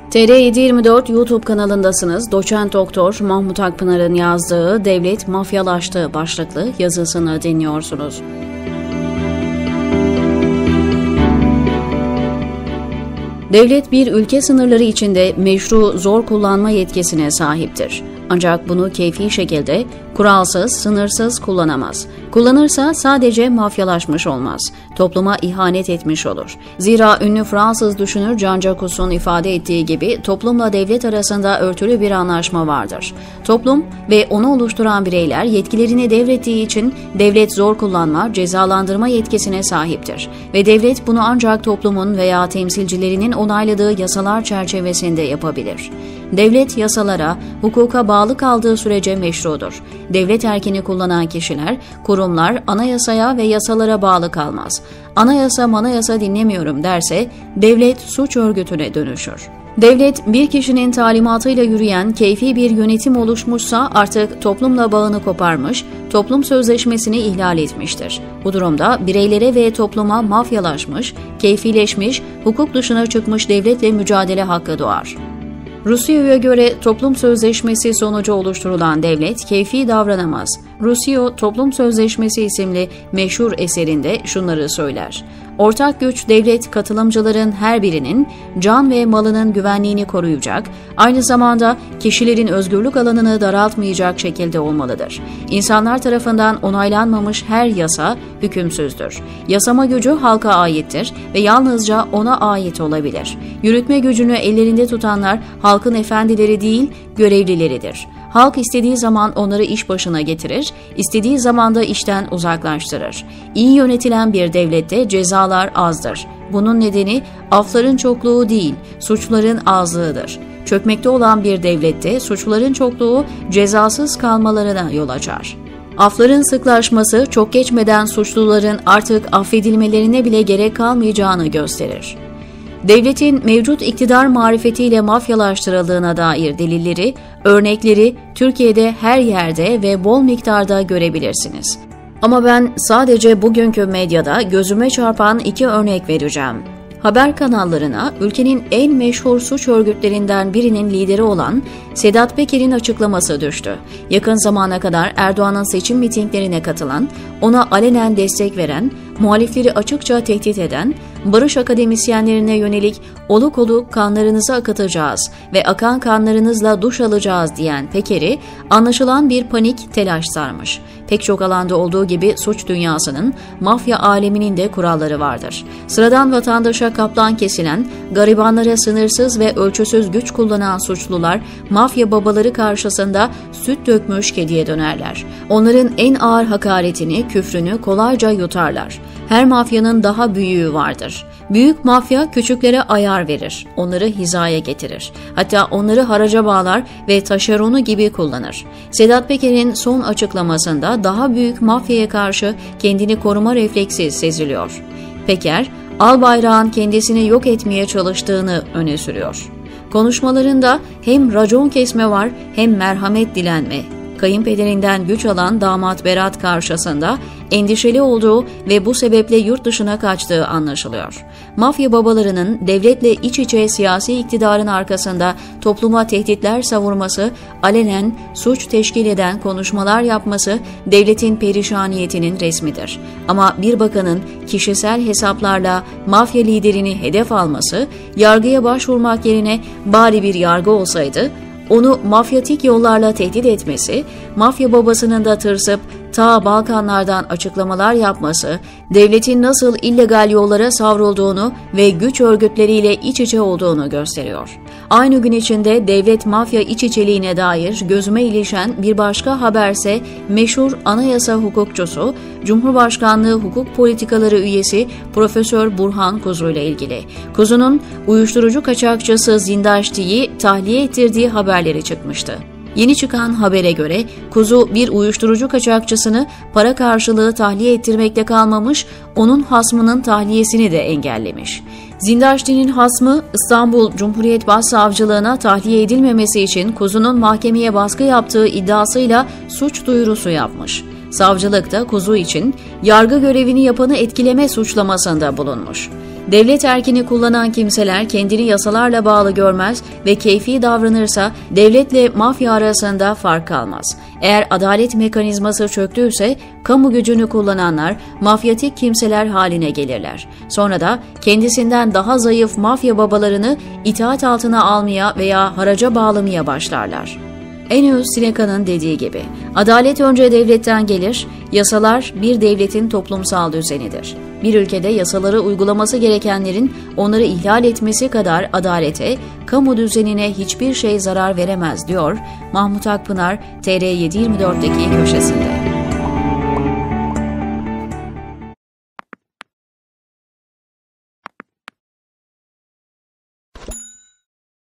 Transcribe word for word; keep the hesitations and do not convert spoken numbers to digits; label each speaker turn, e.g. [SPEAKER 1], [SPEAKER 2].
[SPEAKER 1] T R yedi yirmi dört YouTube kanalındasınız. Doçent Doktor Mahmut Akpınar'ın yazdığı "Devlet Mafyalaştı" başlıklı yazısını dinliyorsunuz. Devlet bir ülke sınırları içinde meşru zor kullanma yetkisine sahiptir. Ancak bunu keyfi şekilde, kuralsız, sınırsız kullanamaz. Kullanırsa sadece mafyalaşmış olmaz, topluma ihanet etmiş olur. Zira ünlü Fransız düşünür Jean-Jacques'un ifade ettiği gibi toplumla devlet arasında örtülü bir anlaşma vardır. Toplum ve onu oluşturan bireyler yetkilerini devrettiği için devlet zor kullanma, cezalandırma yetkisine sahiptir. Ve devlet bunu ancak toplumun veya temsilcilerinin onayladığı yasalar çerçevesinde yapabilir. Devlet yasalara, hukuka bağlı kaldığı sürece meşrudur. Devlet erkini kullanan kişiler, kurumlar anayasaya ve yasalara bağlı kalmaz. Anayasa manayasa dinlemiyorum derse devlet suç örgütüne dönüşür. Devlet bir kişinin talimatıyla yürüyen keyfi bir yönetim oluşmuşsa artık toplumla bağını koparmış, toplum sözleşmesini ihlal etmiştir. Bu durumda bireylere ve topluma mafyalaşmış, keyfileşmiş, hukuk dışına çıkmış devletle mücadele hakkı doğar. Rousseau'ya göre toplum sözleşmesi sonucu oluşturulan devlet keyfi davranamaz. Rousseau, Toplum Sözleşmesi isimli meşhur eserinde şunları söyler. Ortak güç devlet katılımcıların her birinin can ve malının güvenliğini koruyacak, aynı zamanda kişilerin özgürlük alanını daraltmayacak şekilde olmalıdır. İnsanlar tarafından onaylanmamış her yasa hükümsüzdür. Yasama gücü halka aittir ve yalnızca ona ait olabilir. Yürütme gücünü ellerinde tutanlar halkın efendileri değil, görevlileridir. Halk istediği zaman onları iş başına getirir, istediği zaman da işten uzaklaştırır. İyi yönetilen bir devlette cezalar azdır. Bunun nedeni afların çokluğu değil, suçların azlığıdır. Çökmekte olan bir devlette suçların çokluğu cezasız kalmalarına yol açar. Afların sıklaşması çok geçmeden suçluların artık affedilmelerine bile gerek kalmayacağını gösterir. Devletin mevcut iktidar marifetiyle mafyalaştırıldığına dair delilleri, örnekleri Türkiye'de her yerde ve bol miktarda görebilirsiniz. Ama ben sadece bugünkü medyada gözüme çarpan iki örnek vereceğim. Haber kanallarına ülkenin en meşhur suç örgütlerinden birinin lideri olan Sedat Peker'in açıklaması düştü. Yakın zamana kadar Erdoğan'ın seçim mitinglerine katılan, ona alenen destek veren, muhalifleri açıkça tehdit eden, barış akademisyenlerine yönelik oluk oluk kanlarınızı akıtacağız ve akan kanlarınızla duş alacağız diyen Peker'i anlaşılan bir panik telaş sarmış. Pek çok alanda olduğu gibi suç dünyasının, mafya aleminin de kuralları vardır. Sıradan vatandaşa kaplan kesilen, garibanlara sınırsız ve ölçüsüz güç kullanan suçlular, mafya babaları karşısında süt dökmüş kediye dönerler. Onların en ağır hakaretini, küfrünü kolayca yutarlar. Her mafyanın daha büyüğü vardır. Büyük mafya küçüklere ayar verir, onları hizaya getirir. Hatta onları haraca bağlar ve taşeronu gibi kullanır. Sedat Peker'in son açıklamasında daha büyük mafyaya karşı kendini koruma refleksi seziliyor. Peker, Albayrak'ın kendisini yok etmeye çalıştığını öne sürüyor. Konuşmalarında hem racon kesme var hem merhamet dilenme. Kayınpederinden güç alan damat Berat karşısında endişeli olduğu ve bu sebeple yurt dışına kaçtığı anlaşılıyor. Mafya babalarının devletle iç içe siyasi iktidarın arkasında topluma tehditler savurması, alenen suç teşkil eden konuşmalar yapması devletin perişaniyetinin resmidir. Ama bir bakanın kişisel hesaplarla mafya liderini hedef alması, yargıya başvurmak yerine bari bir yargı olsaydı, onu mafyatik yollarla tehdit etmesi, mafya babasının da tırsıp ta Balkanlardan açıklamalar yapması, devletin nasıl illegal yollara savrulduğunu ve güç örgütleriyle iç içe olduğunu gösteriyor. Aynı gün içinde devlet mafya iç içeliğine dair gözüme ilişen bir başka haberse meşhur anayasa hukukçusu, Cumhurbaşkanlığı Hukuk Politikaları üyesi Profesör Burhan Kuzu ile ilgili. Kuzu'nun uyuşturucu kaçakçısı Zindaşti'yi tahliye ettirdiği haberleri çıkmıştı. Yeni çıkan habere göre Kuzu bir uyuşturucu kaçakçısını para karşılığı tahliye ettirmekle kalmamış, onun hasmının tahliyesini de engellemiş. Zindaşti'nin hasmı İstanbul Cumhuriyet Başsavcılığına tahliye edilmemesi için Kuzu'nun mahkemeye baskı yaptığı iddiasıyla suç duyurusu yapmış. Savcılık da Kuzu için yargı görevini yapanı etkileme suçlamasında bulunmuş. Devlet erkini kullanan kimseler kendini yasalarla bağlı görmez ve keyfi davranırsa devletle mafya arasında fark kalmaz. Eğer adalet mekanizması çöktüyse kamu gücünü kullananlar mafyatik kimseler haline gelirler. Sonra da kendisinden daha zayıf mafya babalarını itaat altına almaya veya haraca bağlamaya başlarlar. Ennio Seneca'nın dediği gibi, adalet önce devletten gelir, yasalar bir devletin toplumsal düzenidir. Bir ülkede yasaları uygulaması gerekenlerin onları ihlal etmesi kadar adalete, kamu düzenine hiçbir şey zarar veremez diyor Mahmut Akpınar T R yedi yirmi dört'teki köşesinde.